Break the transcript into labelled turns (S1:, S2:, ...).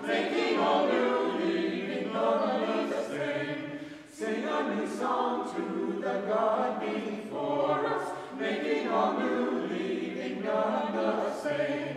S1: making all new, leaving none the same. Sing a new song to the God before us, making all new, leaving none the same.